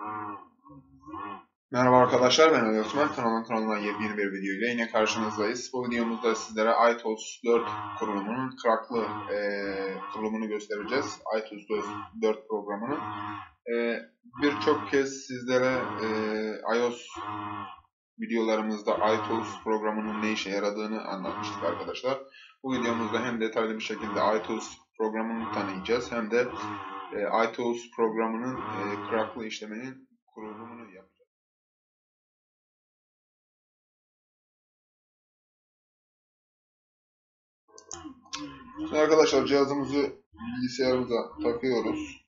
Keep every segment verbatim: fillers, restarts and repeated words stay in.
Merhaba arkadaşlar, ben Ali Osman. Kanalın kanalından yeni bir video ile yine karşınızdayız. Bu videomuzda sizlere iTunes dört kurulumunun Crack'lı e, kurulumunu göstereceğiz. iTunes dört programının. E, Birçok kez sizlere e, iOS videolarımızda iTunes programının ne işe yaradığını anlatmıştık arkadaşlar. Bu videomuzda hem detaylı bir şekilde iTunes programını tanıyacağız hem de e, iTunes programının e, Crack'lı işleminin kurulumunu yapacağız. Şimdi arkadaşlar cihazımızı bilgisayarımıza takıyoruz.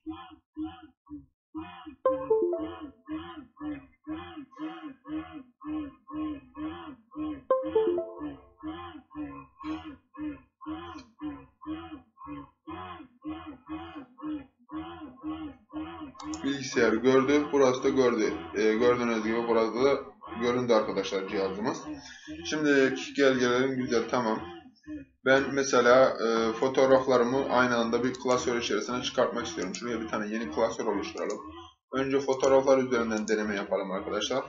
Bilgisayarı gördü, burası da gördü. Ee, gördüğünüz gibi burada da göründü arkadaşlar cihazımız. Şimdi gel gelelim güzel, tamam. Ben mesela e, fotoğraflarımı aynı anda bir klasör içerisine çıkartmak istiyorum. Şuraya bir tane yeni klasör oluşturalım. Önce fotoğraflar üzerinden deneme yapalım arkadaşlar.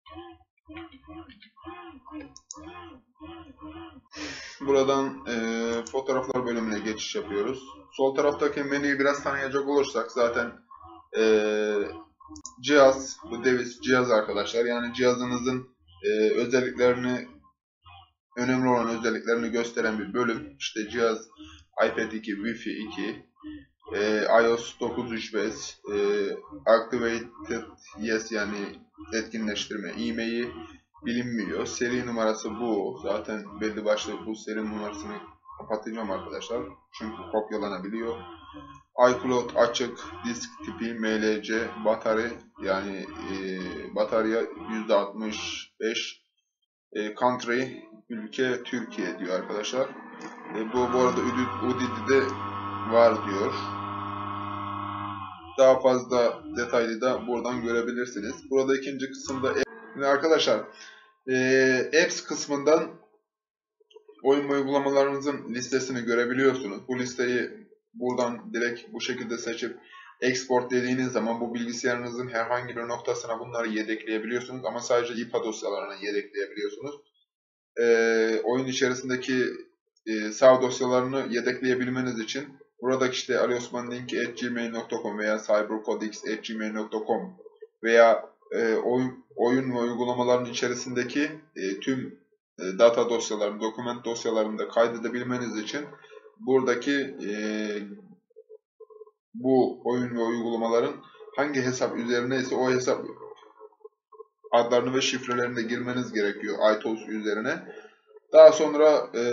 Buradan e, fotoğraflar bölümüne geçiş yapıyoruz. Sol taraftaki menüyü biraz tanıyacak olursak zaten e, cihaz, bu device cihaz arkadaşlar. Yani cihazınızın e, özelliklerini, önemli olan özelliklerini gösteren bir bölüm. İşte cihaz iPad iki, Wi-Fi iki, e, iOS dokuz nokta üç beş, e, Activated Yes yani etkinleştirme e-mail'i bilinmiyor. Seri numarası bu. Zaten belli başlı bu seri numarasını kapatacağım arkadaşlar. Çünkü kopyalanabiliyor. iCloud açık, disk tipi M L C, batarya yani e, batarya yüzde altmış beş, e, country ülke Türkiye diyor arkadaşlar. E, bu bu arada U D D'de var diyor. Daha fazla detaylı da buradan görebilirsiniz. Burada ikinci kısımda şimdi arkadaşlar e, Apps kısmından oyun uygulamalarınızın listesini görebiliyorsunuz. Bu listeyi buradan direkt bu şekilde seçip export dediğiniz zaman bu bilgisayarınızın herhangi bir noktasına bunları yedekleyebiliyorsunuz ama sadece I P A dosyalarına yedekleyebiliyorsunuz. E, oyun içerisindeki e, sağ dosyalarını yedekleyebilmeniz için buradaki işte aliosmanlink at gmail nokta com veya cybercodex at gmail nokta com veya e, oyun, oyun ve uygulamaların içerisindeki e, tüm e, data dosyalarını, doküment dosyalarını da kaydedebilmeniz için buradaki e, bu oyun ve uygulamaların hangi hesap üzerine ise o hesap adlarını ve şifrelerini de girmeniz gerekiyor iTunes üzerine. Daha sonra e,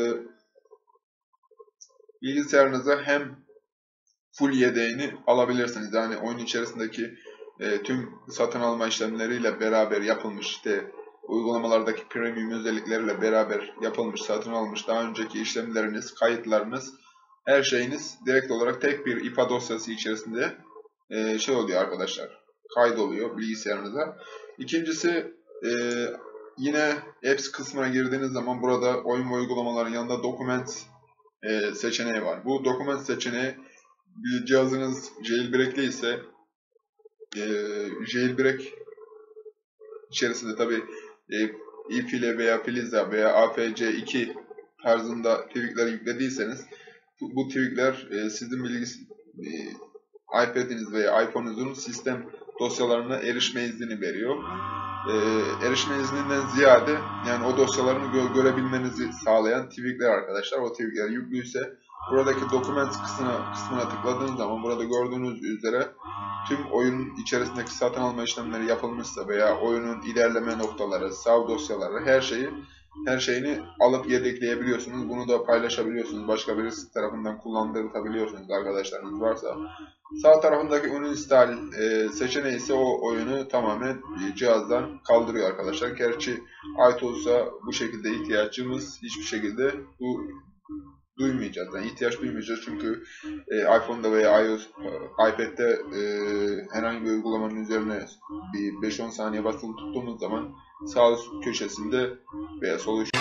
bilgisayarınıza hem full yedeğini alabilirsiniz. Yani oyun içerisindeki e, tüm satın alma işlemleriyle beraber yapılmış, işte uygulamalardaki premium özellikleriyle beraber yapılmış, satın almış daha önceki işlemleriniz, kayıtlarınız, her şeyiniz direkt olarak tek bir I P A dosyası içerisinde e, şey oluyor arkadaşlar, kaydoluyor bilgisayarınıza. İkincisi e, yine Apps kısmına girdiğiniz zaman burada oyun ve uygulamaların yanında Documents e, seçeneği var. Bu Documents seçeneği bir cihazınız jailbreak'li ise e, jailbreak içerisinde tabi e, ifile veya Filiza veya A F C iki tarzında tweakler yüklediyseniz bu, bu tweakler e, sizin bilgis e, iPad'iniz veya iPhone'unuzun sistem dosyalarına erişme iznini veriyor. E, erişme izninden ziyade yani o dosyalarını gö görebilmenizi sağlayan tweakler arkadaşlar. O tweakler yüklüyse buradaki Documents kısmına, kısmına tıkladığınız zaman burada gördüğünüz üzere tüm oyunun içerisindeki satın alma işlemleri yapılmışsa veya oyunun ilerleme noktaları, sav dosyaları, her şeyi her şeyini alıp yedekleyebiliyorsunuz. Bunu da paylaşabiliyorsunuz. Başka birisi tarafından kullandırtabiliyorsunuz arkadaşlarınız varsa. Sağ tarafındaki uninstall e, seçeneği ise o oyunu tamamen e, cihazdan kaldırıyor arkadaşlar. Gerçi iTunes'a bu şekilde ihtiyacımız hiçbir şekilde bu duymayacağız. Yani ihtiyaç duymayacağız çünkü e, iPhone'da veya iOS, iPad'de e, herhangi bir uygulamanın üzerine bir beş on saniye basılı tuttuğumuz zaman sağ üst köşesinde veya sol üst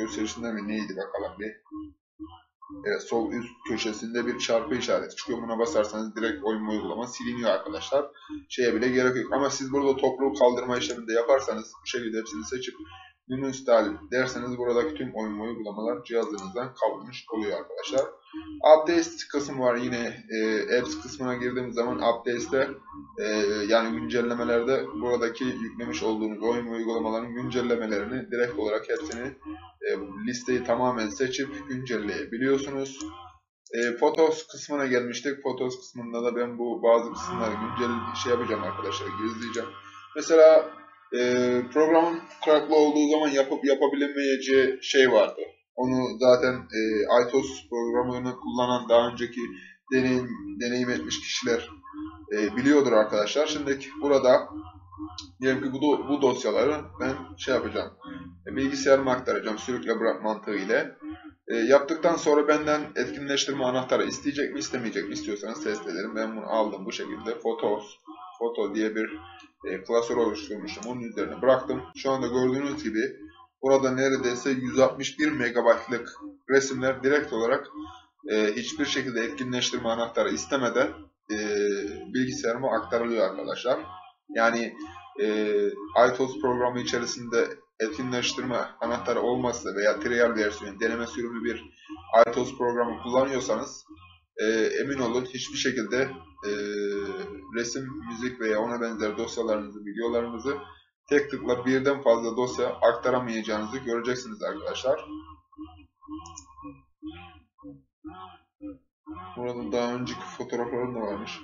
gösterişinde mi neydi bakalım bir. Evet, sol üst köşesinde bir çarpı işareti çıkıyor. Buna basarsanız direkt oyun uygulama siliniyor arkadaşlar. Şeye bile gerek yok. Ama siz burada toplu kaldırma işleminde yaparsanız bu şekilde hepsini seçip uninstall derseniz buradaki tüm oyun uygulamalar cihazınızdan kaldırmış oluyor arkadaşlar. Updates kısmı var yine. E, apps kısmına girdiğimiz zaman updates'te e, yani güncellemelerde buradaki yüklemiş olduğunuz oyun uygulamaların güncellemelerini direkt olarak hepsini e, listeyi tamamen seçip güncelleyebiliyorsunuz. E, Photos kısmına gelmiştik. Photos kısmında da ben bu bazı kısımları güncel şey yapacağım arkadaşlar, gizleyeceğim. Mesela e, programın farklı olduğu zaman yapıp yapabilemeyeceği şey vardı. Onu zaten e, iTOS programını kullanan daha önceki deneyim, deneyim etmiş kişiler e, biliyordur arkadaşlar. Şimdi burada diyelim ki bu, bu dosyaları ben şey yapacağım, e, bilgisayarıma aktaracağım sürükle bırak mantığı ile. E, yaptıktan sonra benden etkinleştirme anahtarı isteyecek mi istemeyecek mi istiyorsanız test edelim. Ben bunu aldım bu şekilde. Photos, Photo diye bir e, klasör oluşturmuşum. Onun üzerine bıraktım. Şu anda gördüğünüz gibi burada neredeyse yüz altmış bir megabaytlık resimler direkt olarak e, hiçbir şekilde etkinleştirme anahtarı istemeden e, bilgisayarıma aktarılıyor arkadaşlar. Yani e, iTOS programı içerisinde etkinleştirme anahtarı olmazsa veya trial versiyon, deneme sürümlü bir iTOS programı kullanıyorsanız e, emin olun hiçbir şekilde e, resim, müzik veya ona benzer dosyalarınızı, videolarınızı tek tıkla birden fazla dosya aktaramayacağınızı göreceksiniz arkadaşlar. Burada daha önceki fotoğraflarım da varmış.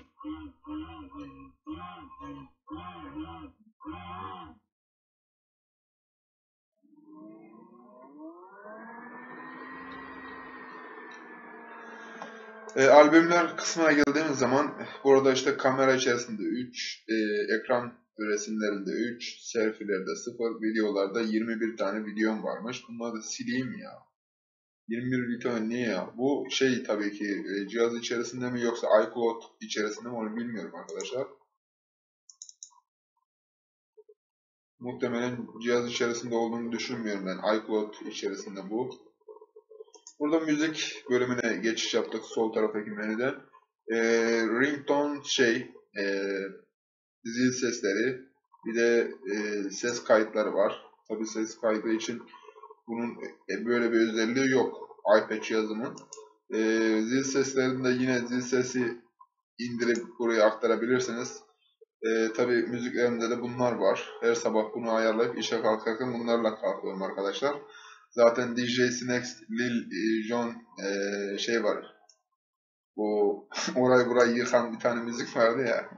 E, albümler kısmına geldiğimiz zaman burada işte kamera içerisinde üç, e, ekran resimlerinde üç, selfie'lerde sıfır, videolarda yirmi bir tane videom varmış. Bunları da sileyim ya. yirmi bir video niye ya? Bu şey tabii ki e, cihaz içerisinde mi yoksa iCloud içerisinde mi onu bilmiyorum arkadaşlar. Muhtemelen cihaz içerisinde olduğunu düşünmüyorum ben. iCloud içerisinde bu. Burada müzik bölümüne geçiş yaptık sol taraftaki menüde. E, ringtone şey, e, zil sesleri, bir de e, ses kayıtları var. Tabi ses kaydı için bunun e, böyle bir özelliği yok iPad cihazımın. E, zil seslerinde yine zil sesi indirip buraya aktarabilirsiniz. E, tabi müziklerimde de bunlar var. Her sabah bunu ayarlayıp işe kalkarken bunlarla kalkıyorum arkadaşlar. Zaten D J Snacks, Lil Jon e, şey var. Bu orayı burayı yıkan bir tane müzik vardı ya.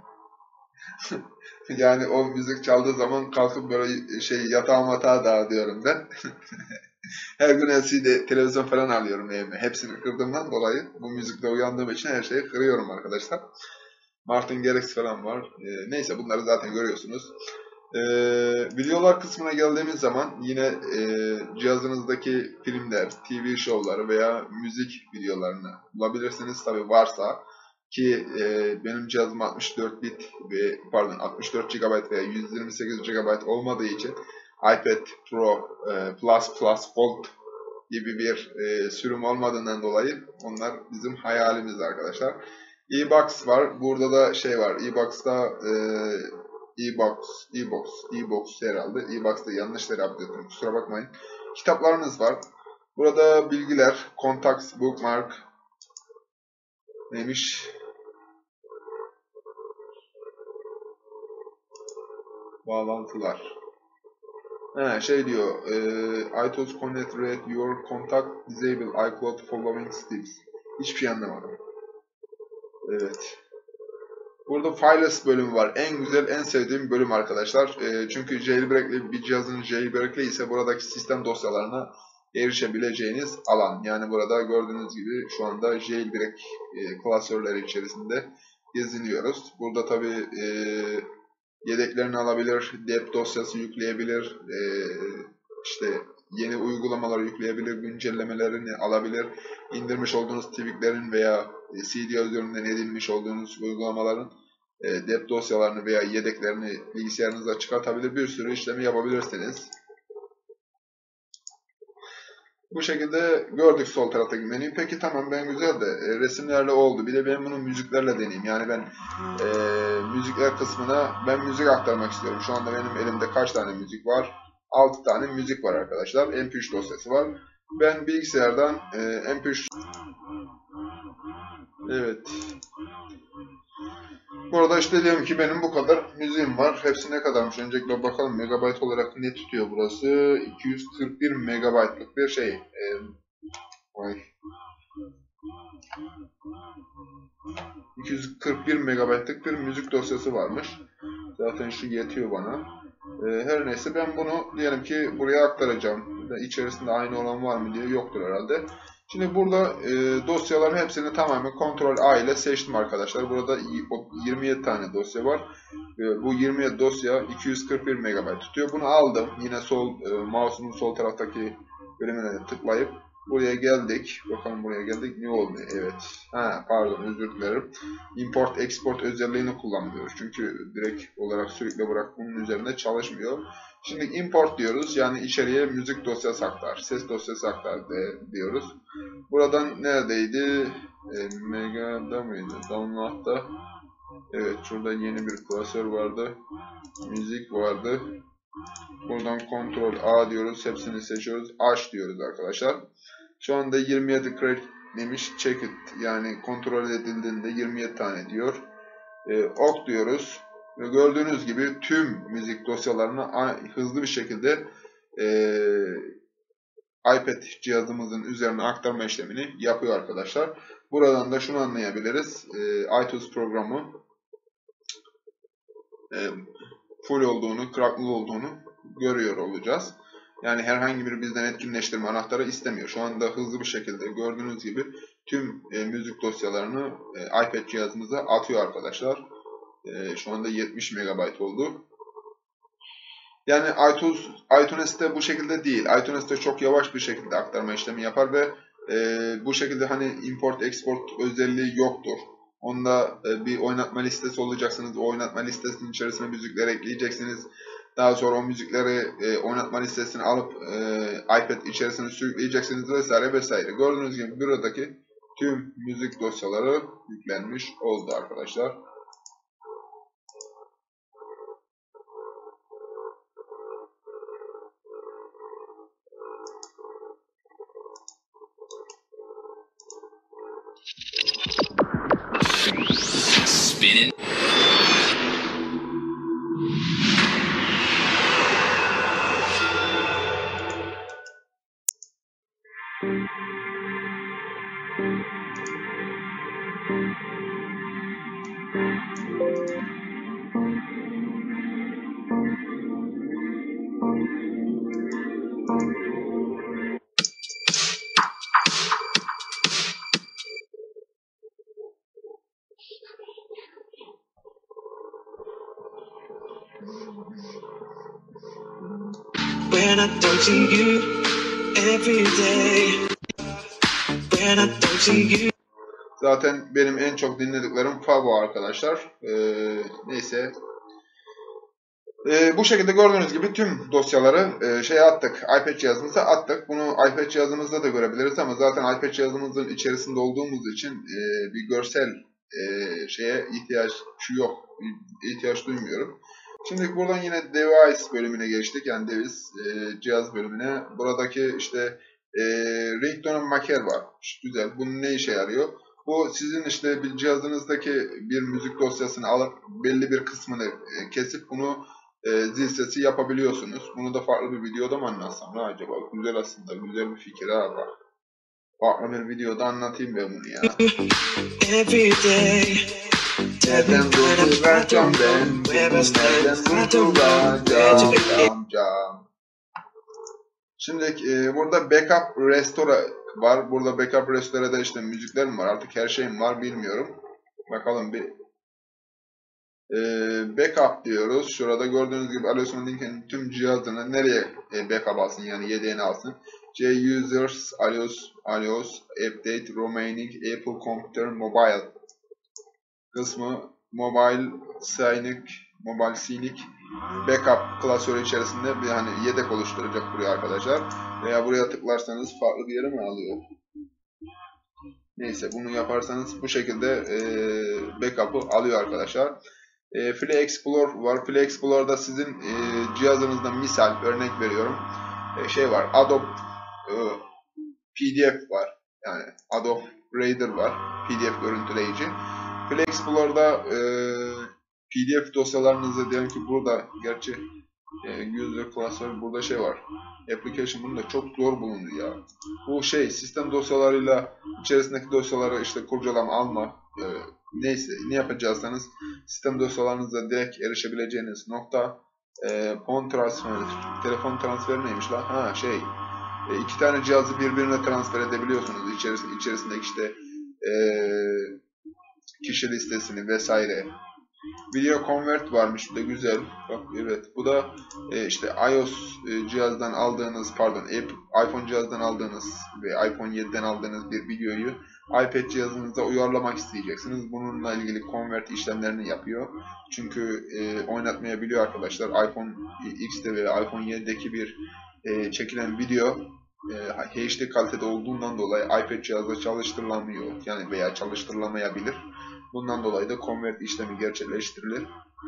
Yani o müzik çaldığı zaman kalkıp böyle şey yatağa matağa dağıtıyorum ben. Her gün L C D televizyon falan alıyorum evime. Hepsini kırdığımdan dolayı bu müzikle uyandığım için her şeyi kırıyorum arkadaşlar. Martin Garrix falan var. E, neyse bunları zaten görüyorsunuz. E, videolar kısmına geldiğimiz zaman yine e, cihazınızdaki filmler, T V şovları veya müzik videolarını bulabilirsiniz. Tabi varsa ki e, benim cihazım altmış dört bit ve pardon altmış dört gigabayt veya yüz yirmi sekiz gigabayt olmadığı için iPad Pro e, Plus Plus Gold gibi bir e, sürüm olmadığından dolayı onlar bizim hayalimiz arkadaşlar. E-Box var. Burada da şey var. E-Box'ta e, E-Box, E-Box, E-Box herhalde. E-Box'ta yanlış telaffuz ettim. Kusura bakmayın. Kitaplarımız var. Burada bilgiler, contacts, bookmark neymiş? Bağlantılar. He, şey diyor. E, iTunes Connect Read Your Contact Disable iCloud Following Steps. Hiçbir şey anlamadım. Evet. Burada Files bölümü var. En güzel, en sevdiğim bölüm arkadaşlar. E, çünkü jailbreak'li bir cihazın jailbreak'li ise buradaki sistem dosyalarına erişebileceğiniz alan. Yani burada gördüğünüz gibi şu anda jailbreak e, klasörleri içerisinde geziniyoruz. Burada tabi e, yedeklerini alabilir, dep dosyası yükleyebilir, e, işte yeni uygulamaları yükleyebilir, güncellemelerini alabilir, indirmiş olduğunuz tweaklerin veya C D üzerinden edinmiş olduğunuz uygulamaların e, dep dosyalarını veya yedeklerini bilgisayarınıza çıkartabilir, bir sürü işlemi yapabilirsiniz. Bu şekilde gördük sol taraftaki menüyü. Peki tamam, ben güzel de e, resimlerle oldu. Bir de ben bunu müziklerle deneyeyim. Yani ben e, müzikler kısmına ben müzik aktarmak istiyorum. Şu anda benim elimde kaç tane müzik var? altı tane müzik var arkadaşlar. M P üç dosyası var. Ben bilgisayardan e, M P üç, evet. Burada işte diyelim ki benim bu kadar müziğim var. Hepsi ne kadarmış? Öncelikle bakalım, megabayt olarak ne tutuyor burası? iki yüz kırk bir megabaytlık bir şey. E, vay. iki yüz kırk bir megabaytlık bir müzik dosyası varmış. Zaten şu yetiyor bana. Ee, her neyse, ben bunu diyelim ki buraya aktaracağım. İçerisinde aynı olan var mı diye, yoktur herhalde. Şimdi burada e, dosyaların hepsini tamamen kontrol A ile seçtim arkadaşlar. Burada yirmi yedi tane dosya var. E, bu yirmi yedi dosya iki yüz kırk bir megabayt tutuyor. Bunu aldım. Yine sol e, mouse'umun sol taraftaki bölümüne tıklayıp buraya geldik. Bakalım buraya geldik. Ne oldu? Evet. Ha, pardon, özür dilerim. Import export özelliğini kullanmıyoruz. Çünkü direkt olarak sürekli bırak bunun üzerinde çalışmıyor. Şimdi import diyoruz. Yani içeriye müzik dosyası aktar, ses dosyası aktar de, diyoruz. Buradan neredeydi? E, Mega'da mıydı? Download'da. Evet, şurada yeni bir klasör vardı. Müzik vardı. Buradan kontrol A diyoruz. Hepsini seçiyoruz. Aç diyoruz arkadaşlar. Şu anda yirmi yedi create demiş. Check it. Yani kontrol edildiğinde yirmi yedi tane diyor. E, ok diyoruz. Ve gördüğünüz gibi tüm müzik dosyalarını hızlı bir şekilde e, iPad cihazımızın üzerine aktarma işlemini yapıyor arkadaşlar. Buradan da şunu anlayabiliriz. E, iTunes programı e, full olduğunu, cracklı olduğunu görüyor olacağız. Yani herhangi bir bizden etkinleştirme anahtarı istemiyor. Şu anda hızlı bir şekilde gördüğünüz gibi tüm e, müzik dosyalarını e, iPad cihazımıza atıyor arkadaşlar. E, şu anda yetmiş megabayt oldu. Yani iTunes, iTunes'te bu şekilde değil. iTunes'te çok yavaş bir şekilde aktarma işlemi yapar ve e, bu şekilde hani import export özelliği yoktur. Onda e, bir oynatma listesi olacaksınız. O oynatma listesinin içerisine müzikleri ekleyeceksiniz. Daha sonra o müzikleri e, oynatma listesini alıp e, iPad içerisine sürükleyeceksiniz vesaire vesaire. Gördüğünüz gibi buradaki tüm müzik dosyaları yüklenmiş oldu arkadaşlar. Spinning. When I don't see you every day. When I don't see you. Zaten benim en çok dinlediklerim Fabo arkadaşlar. Ee, neyse. Ee, bu şekilde gördüğünüz gibi tüm dosyaları e, şeye attık. iPad cihazımıza attık. Bunu iPad cihazımızda da görebiliriz ama zaten iPad cihazımızın içerisinde olduğumuz için e, bir görsel e, şeye ihtiyaç yok. ihtiyaç duymuyorum. Şimdi buradan yine device bölümüne geçtik. Yani device e, cihaz bölümüne. Buradaki işte e, ringtone maker var. Güzel. Bunun ne işe yarıyor? Bu sizin işte bir cihazınızdaki bir müzik dosyasını alıp belli bir kısmını e, kesip bunu e, zil sesi yapabiliyorsunuz. Bunu da farklı bir videoda mı anlatsam ne acaba? Güzel aslında. Güzel bir fikir ha bak. Farklı bir videoda anlatayım ben bunu ya. Nereden durduracağım ben? Nereden durduracağım cam? Şimdi e, burada backup restore var. Burada backup restore'da işte müzikler mi var? Artık her şeyim var bilmiyorum. Bakalım bir. E, backup diyoruz. Şurada gördüğünüz gibi Alios'un linkinin tüm cihazını nereye e, backup alsın? Yani yedeğini alsın. C users, Alios, Alios, update, remaining, Apple Computer, mobile kısmı mobile, Synic, Mobile Scenic Backup klasörü içerisinde bir hani yedek oluşturacak buraya arkadaşlar. Veya buraya tıklarsanız farklı bir yere mi alıyor? Neyse, bunu yaparsanız bu şekilde e, backup'ı alıyor arkadaşlar. E, File Explorer var. File Explorer'da sizin e, cihazınızda misal örnek veriyorum. E, şey var. Adobe e, P D F var. Yani Adobe Reader var. P D F görüntüleyici. File Explorer'da e, P D F dosyalarınızı diyelim ki burada, gerçi e, user klasör burada şey var. Application, bunu da çok zor bulundu ya. Bu şey sistem dosyalarıyla içerisindeki dosyaları işte kurcalama, alma, e, neyse ne yapacaksanız sistem dosyalarınıza direkt erişebileceğiniz nokta e, phone transfer, telefon transferi neymiş lan? Ha şey, e, iki tane cihazı birbirine transfer edebiliyorsunuz. İçerisinde, içerisindeki işte e, kişi listesini vesaire. Video Convert varmış, bu da güzel. Bak evet, bu da e, işte iOS e, cihazdan aldığınız, pardon iPhone cihazdan aldığınız ve iPhone yediden aldığınız bir videoyu iPad cihazınıza uyarlamak isteyeceksiniz. Bununla ilgili convert işlemlerini yapıyor. Çünkü e, oynatmayabiliyor arkadaşlar. iPhone X'te ve iPhone yedideki bir e, çekilen video e, H D kalitede olduğundan dolayı iPad cihazda çalıştırılamıyor. Yani veya çalıştırılamayabilir. Bundan dolayı da convert işlemi gerçekleştirilir.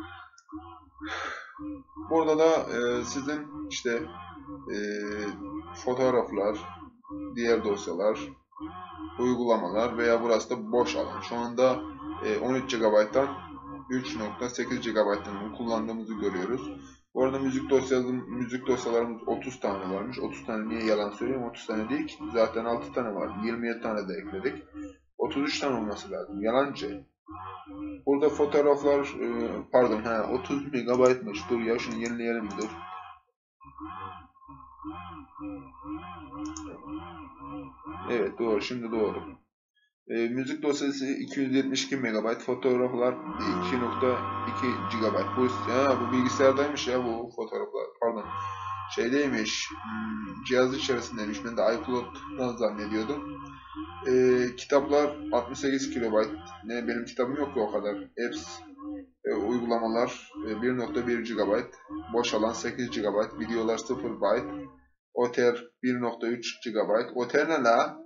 Burada da e, sizin işte e, fotoğraflar, diğer dosyalar, uygulamalar veya burası da boş alan. Şu anda e, on üç gigabayttan üç nokta sekiz gigabayttan kullandığımızı görüyoruz. Bu arada müzik dosyalarımız, müzik dosyalarımız otuz tane varmış. otuz tane, niye yalan söylüyorum? otuz tane değil ki. Zaten altı tane var. yirmi yedi tane de ekledik. otuz üç tane olması lazım. Yalancı. Burada fotoğraflar, pardon, ha otuz megabaytmış. Dur ya, şunu yenileyelim dur. Evet doğru, şimdi doğru. E, müzik dosyası iki yüz yetmiş iki megabayt, fotoğraflar iki nokta iki gigabayt. Bu, ya, bu bilgisayardaymış ya bu fotoğraflar. Pardon. Şeydeymiş. Hmm, cihaz içerisindeymiş. Ben de iCloud'dan zannediyordum. E, kitaplar altmış sekiz kilobayt. Ne, benim kitabım yok ki o kadar. Apps, e, uygulamalar e, bir nokta bir gigabayt. Boş alan sekiz gigabayt. Videolar sıfır byte. Oter bir nokta üç gigabayt. Oter ne la?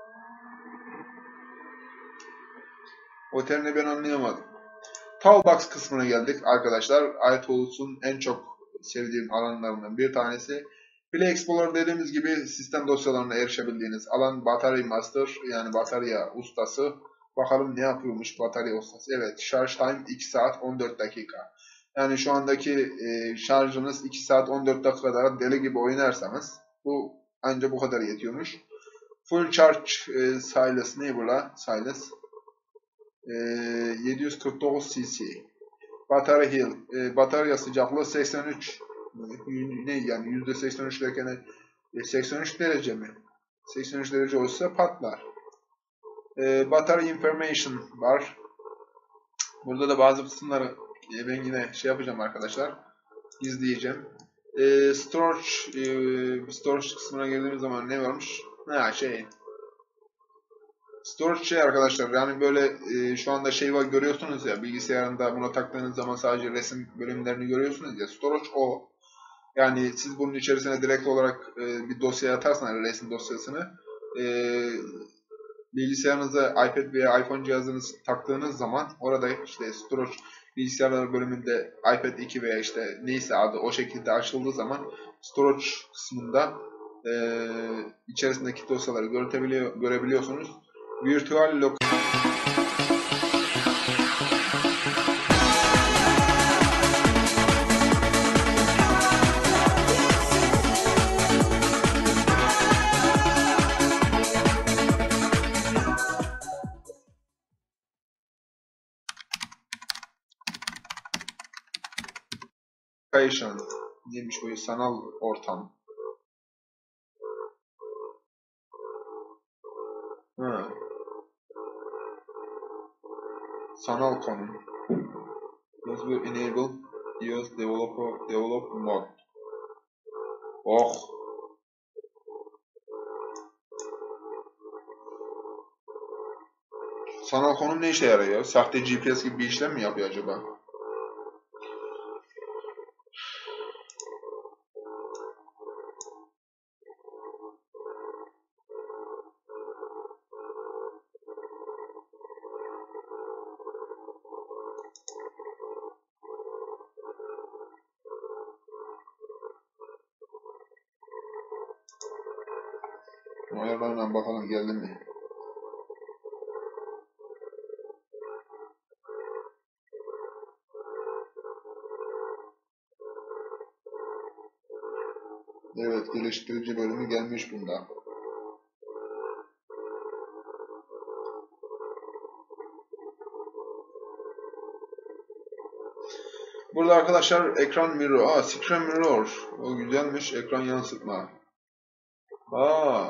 Oter ne, ben anlayamadım. Toolbox kısmına geldik arkadaşlar. iTools'un en çok sevdiğim alanlarından bir tanesi. File Explorer dediğimiz gibi sistem dosyalarına erişebildiğiniz alan. Battery Master, yani batarya ustası. Bakalım ne yapıyormuş batarya ustası. Evet, şarj time iki saat on dört dakika. Yani şu andaki e, şarjınız iki saat on dört dakikada deli gibi oynarsanız bu ancak bu kadar yetiyormuş. Full Charge e, Silas ne bu la? Silas. E, yedi yüz kırk dokuz cc. Batarya Hill. E, batarya sıcaklığı seksen üç. Ne yani yüzde seksen üç derken e, seksen üç derece mi? seksen üç derece olsa patlar. E, Battery Information var. Burada da bazı kısımları e, ben yine şey yapacağım arkadaşlar. İzleyeceğim. E, storage e, storage kısmına geldiğimiz zaman ne varmış? Ha şey. Storage şey arkadaşlar, yani böyle e, şu anda şey var, görüyorsunuz ya bilgisayarında, buna taktığınız zaman sadece resim bölümlerini görüyorsunuz ya. Storage o. Yani siz bunun içerisine direkt olarak e, bir dosya atarsanız, resim dosyasını e, bilgisayarınıza iPad veya iPhone cihazınız taktığınız zaman orada işte storage bilgisayarlar bölümünde iPad iki veya işte neyse adı o şekilde açıldığı zaman storage kısmında e, içerisindeki dosyaları görebiliyor, görebiliyorsunuz. Virtual location neymiş bu, sanal ortam. Ha. Sanal konum. This will enable iOS developer develop mode. Oh. Sanal konum ne işe yarıyor? Sahte G P S gibi bir işlem mi yapıyor acaba? Ayarlarına bakalım geldi mi? Evet, geliştirici bölümü gelmiş bunda. Burada arkadaşlar ekran mirror. Aa, screen mirror. O güzelmiş. Ekran yansıtma. Aa.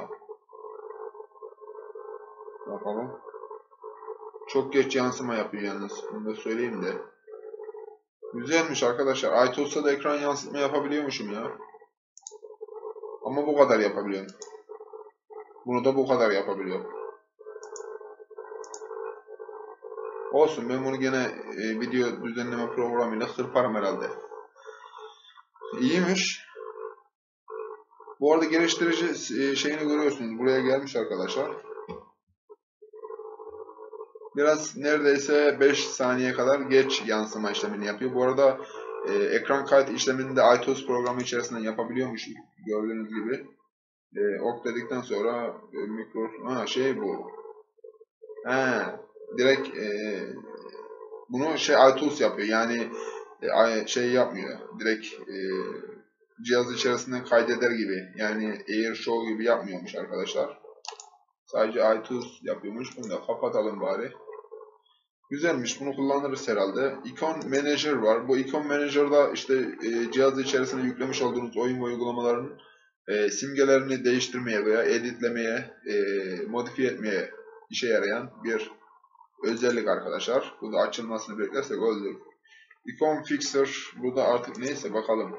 Bakalım. Çok geç yansıma yapıyor yalnız. Bunu da söyleyeyim de. Güzelmiş arkadaşlar. iTunes'ta da ekran yansıtma yapabiliyormuşum ya. Ama bu kadar yapabiliyorum. Bunu da bu kadar yapabiliyorum. Olsun, ben bunu gene e, video düzenleme programıyla kırparım herhalde. İyiymiş. Bu arada geliştirici e, şeyini görüyorsunuz. Buraya gelmiş arkadaşlar. Biraz neredeyse beş saniye kadar geç yansıma işlemini yapıyor. Bu arada e, ekran kayıt işlemini de iTunes programı içerisinde yapabiliyormuş gördüğünüz gibi. E, ok dedikten sonra e, mikro ha şey bu. He, direkt e, bunu şey iTunes yapıyor. Yani e, şey yapmıyor. Direkt e, cihaz içerisinden kaydeder gibi. Yani AirShow gibi yapmıyormuş arkadaşlar. Sadece iTunes yapıyormuş. Bunu da kapatalım bari. Güzelmiş. Bunu kullanırız herhalde. Icon Manager var. Bu Icon Manager'da işte e, cihaz içerisine yüklemiş olduğunuz oyun ve uygulamaların e, simgelerini değiştirmeye veya editlemeye, e, modifiye etmeye işe yarayan bir özellik arkadaşlar. Bu da açılmasını beklersek olur. Icon Fixer. Bu da artık neyse bakalım.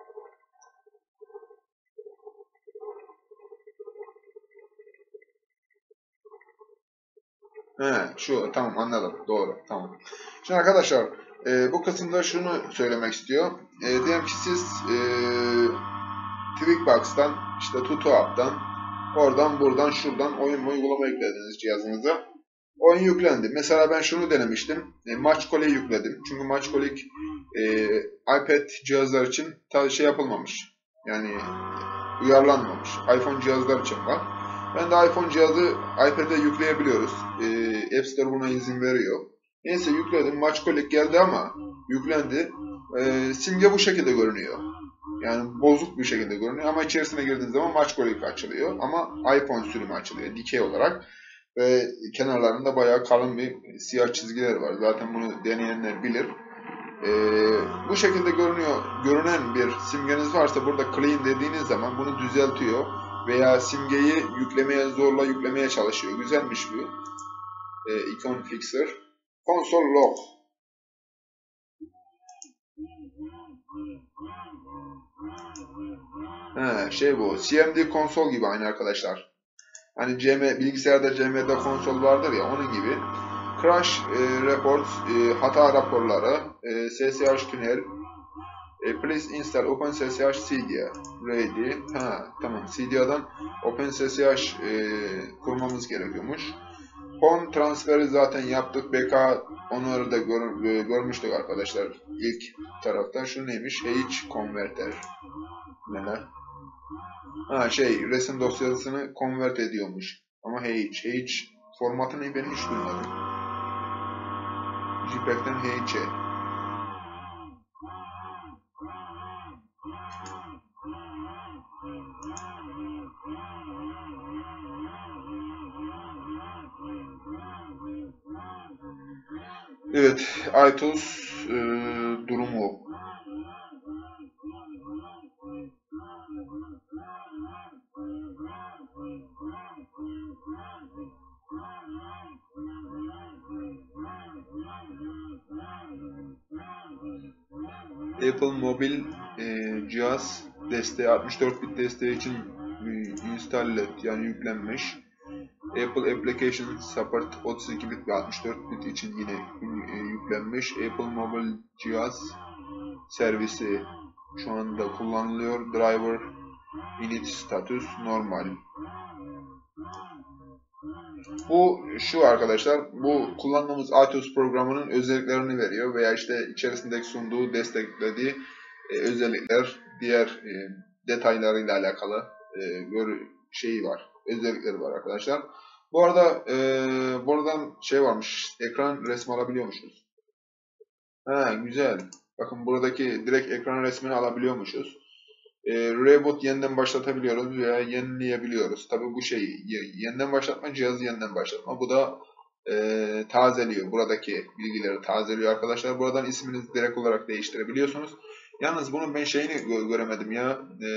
He, şu tamam anladım. Doğru. Tamam. Şimdi arkadaşlar e, bu kısımda şunu söylemek istiyor. E, diyelim ki siz e, Tweakbox'tan işte TutuApp'tan oradan buradan şuradan oyun uygulama yüklediniz cihazınıza. Oyun yüklendi. Mesela ben şunu denemiştim. E, Matchcolley yükledim. Çünkü Matchcolley e, iPad cihazlar için ta şey yapılmamış. Yani uyarlanmamış. iPhone cihazlar için var. Ben de iPhone cihazı iPad'e yükleyebiliyoruz. Ee, App Store buna izin veriyor. Neyse yükledim. Matchcolley geldi ama yüklendi. Ee, simge bu şekilde görünüyor. Yani bozuk bir şekilde görünüyor ama içerisine girdiğiniz zaman Matchcolley açılıyor. Ama iPhone sürümü açılıyor dikey olarak. Ve kenarlarında bayağı kalın bir siyah çizgiler var. Zaten bunu deneyenler bilir. Ee, bu şekilde görünüyor, görünen bir simgeniz varsa burada clean dediğiniz zaman bunu düzeltiyor veya simgeyi yüklemeye zorla yüklemeye çalışıyor. Güzelmiş bu. Ee, Icon Fixer. Console Lock. He, şey bu. C M D konsol gibi aynı arkadaşlar. Hani C M, bilgisayarda C M D konsol vardır ya onun gibi. Crash e, report, e, hata raporları, e, S S H tünel, e, please install OpenSSH C D ready. Ha, tamam. C D A'dan OpenSSH e, kurmamız gerekiyormuş. Pon transferi zaten yaptık. B K onları da gör, e, görmüştük arkadaşlar ilk tarafta. Şu neymiş? H converter. Neler? Ha şey resim dosyasını convert ediyormuş. Ama H, H formatını ben hiç duymadım. JPEG'den H'e. Evet, iTunes e, durumu. Apple mobil e, cihaz desteği altmış dört bit desteği için e, install et yani yüklenmiş. Apple Application Support otuz iki bit ve altmış dört bit için yine e, yüklenmiş. Apple mobil cihaz servisi şu anda kullanılıyor. Driver init status normal. Bu şu arkadaşlar, bu kullandığımız iTunes programının özelliklerini veriyor veya işte içerisindeki sunduğu, desteklediği e, özellikler, diğer e, detaylarıyla alakalı e, böyle şeyi var, özellikleri var arkadaşlar. Bu arada e, buradan şey varmış, ekran resmi alabiliyormuşuz. Ha, güzel. Bakın buradaki direkt ekran resmini alabiliyormuşuz. E, Reboot yeniden başlatabiliyoruz veya yenileyebiliyoruz. Tabi bu şey yeniden başlatma, cihazı yeniden başlatma. Bu da e, tazeliyor. Buradaki bilgileri tazeliyor arkadaşlar. Buradan isminizi direkt olarak değiştirebiliyorsunuz. Yalnız bunun ben şeyini gö göremedim ya. E,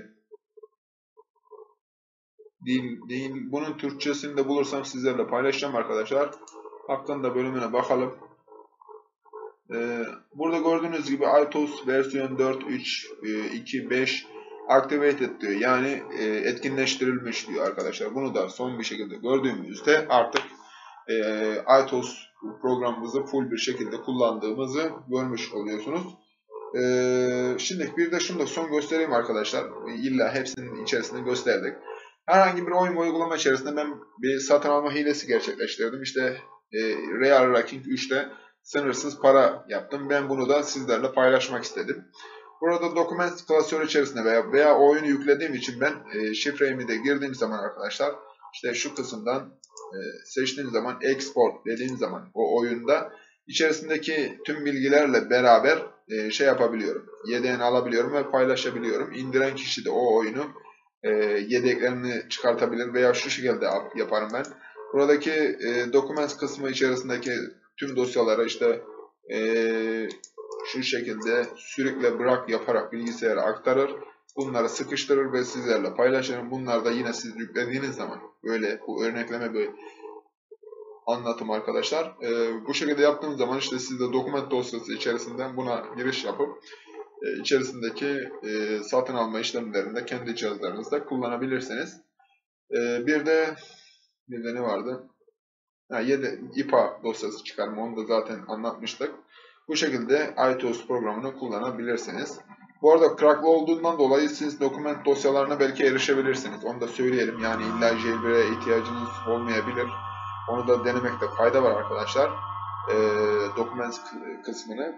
değil, değil. Bunun Türkçesini de bulursam sizlerle paylaşacağım arkadaşlar. Hakkında bölümüne bakalım. Ee, burada gördüğünüz gibi iTools versiyon dört nokta üç nokta iki nokta beş activated diyor. Yani e, etkinleştirilmiş diyor arkadaşlar. Bunu da son bir şekilde gördüğümüzde artık e, iTools programımızı full bir şekilde kullandığımızı görmüş oluyorsunuz. E, şimdi bir de şunu da son göstereyim arkadaşlar. İlla hepsinin içerisinde gösterdik. Herhangi bir oyun uygulama içerisinde ben bir satın alma hilesi gerçekleştirdim. İşte e, Real Ranking üçte sınırsız para yaptım. Ben bunu da sizlerle paylaşmak istedim. Burada Documents klasörü içerisinde veya, veya oyunu yüklediğim için ben e, şifremi de girdiğim zaman arkadaşlar işte şu kısımdan e, seçtiğim zaman Export dediğim zaman o oyunda içerisindeki tüm bilgilerle beraber e, şey yapabiliyorum. Yedeğini alabiliyorum ve paylaşabiliyorum. İndiren kişi de o oyunu e, yedeklerini çıkartabilir veya şu şekilde yaparım ben. Buradaki e, Documents kısmı içerisindeki tüm dosyaları işte ee, şu şekilde sürükle bırak yaparak bilgisayara aktarır. Bunları sıkıştırır ve sizlerle paylaşırım. Bunlar da yine siz yüklediğiniz zaman böyle bu örnekleme böyle anlatım arkadaşlar. Ee, bu şekilde yaptığınız zaman işte siz de doküman dosyası içerisinden buna giriş yapıp e, içerisindeki e, satın alma işlemlerinde kendi cihazlarınızda kullanabilirsiniz. Ee, bir de bir de ne vardı? Ha, I P A dosyası çıkarma, onu da zaten anlatmıştık. Bu şekilde iTools programını kullanabilirsiniz. Bu arada cracklı olduğundan dolayı siz doküman dosyalarına belki erişebilirsiniz. Onu da söyleyelim. Yani illa jailbreak'e ihtiyacınız olmayabilir. Onu da denemekte fayda var arkadaşlar. Ee, doküman kısmını.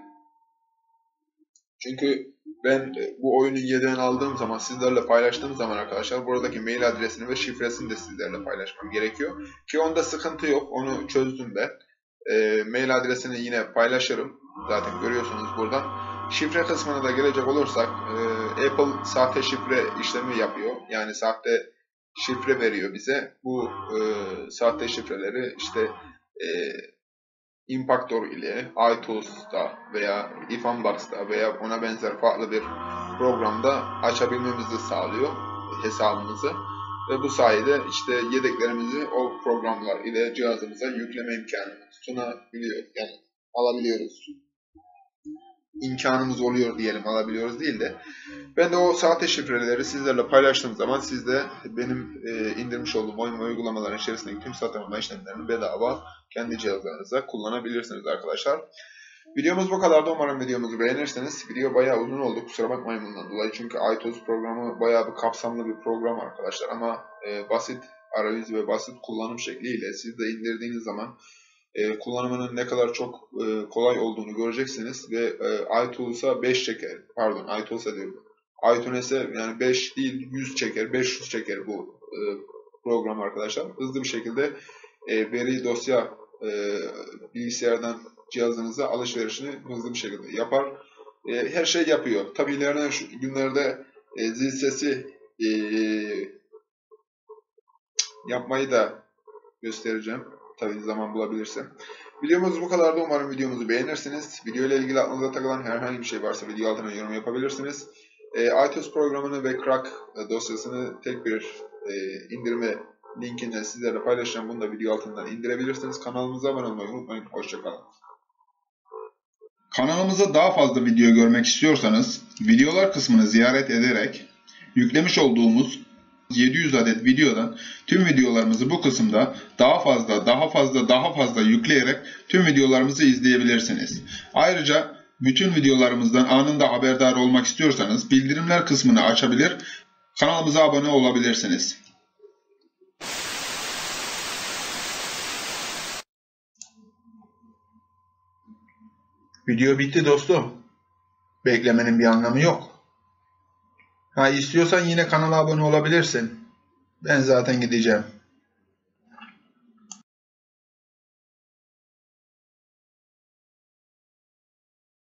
Çünkü ben bu oyunun yedeğini aldığım zaman, sizlerle paylaştığım zaman arkadaşlar buradaki mail adresini ve şifresini de sizlerle paylaşmam gerekiyor. Ki onda sıkıntı yok. Onu çözdüm ben. E, mail adresini yine paylaşırım. Zaten görüyorsunuz buradan. Şifre kısmına da gelecek olursak e, Apple sahte şifre işlemi yapıyor. Yani sahte şifre veriyor bize. Bu e, sahte şifreleri işte e, Impactor ile iTools'ta veya iFunbox'ta veya ona benzer farklı bir programda açabilmemizi sağlıyor hesabımızı. Ve bu sayede işte yedeklerimizi o programlar ile cihazımıza yükleme imkanı sunabiliyor. Yani alabiliyoruz. İmkanımız oluyor diyelim, alabiliyoruz değil de. Ben de o sahte şifreleri sizlerle paylaştığım zaman siz de benim e, indirmiş olduğum oyun uygulamaların içerisindeki tüm satın alma işlemlerini bedava kendi cihazlarınızda kullanabilirsiniz arkadaşlar. Videomuz bu kadardı. Umarım videomuzu beğenirsiniz. Video bayağı uzun oldu. Kusura bakmayın bundan dolayı. Çünkü iTools programı bayağı bir kapsamlı bir program arkadaşlar. Ama e, basit arayüz ve basit kullanım şekliyle siz de indirdiğiniz zaman e, kullanımının ne kadar çok e, kolay olduğunu göreceksiniz. Ve e, iTools'a beş çeker. Pardon iTools'a diyorum. iTunes'e yani beş değil yüz çeker, beş yüz çeker bu e, program arkadaşlar. Hızlı bir şekilde e, veri dosya e, bilgisayardan cihazınıza alışverişini hızlı bir şekilde yapar. E, her şey yapıyor. Tabii ilerleyen şu günlerde e, zil sesi e, yapmayı da göstereceğim. Tabii zaman bulabilirsem. Videomuz bu kadardı. Umarım videomuzu beğenirsiniz. Video ile ilgili aklınıza takılan herhangi bir şey varsa video altına yorum yapabilirsiniz. E, iTools programını ve Crack dosyasını tek bir e, indirme linkini sizlerle paylaşacağım. Bunu da video altından indirebilirsiniz. Kanalımıza abone olmayı unutmayın. Hoşçakalın. Kanalımıza daha fazla video görmek istiyorsanız videolar kısmını ziyaret ederek yüklemiş olduğumuz yedi yüz adet videodan tüm videolarımızı bu kısımda daha fazla, daha fazla, daha fazla yükleyerek tüm videolarımızı izleyebilirsiniz. Ayrıca bütün videolarımızdan anında haberdar olmak istiyorsanız bildirimler kısmını açabilir, kanalımıza abone olabilirsiniz. Video bitti dostum. Beklemenin bir anlamı yok. Ha istiyorsan yine kanala abone olabilirsin. Ben zaten gideceğim.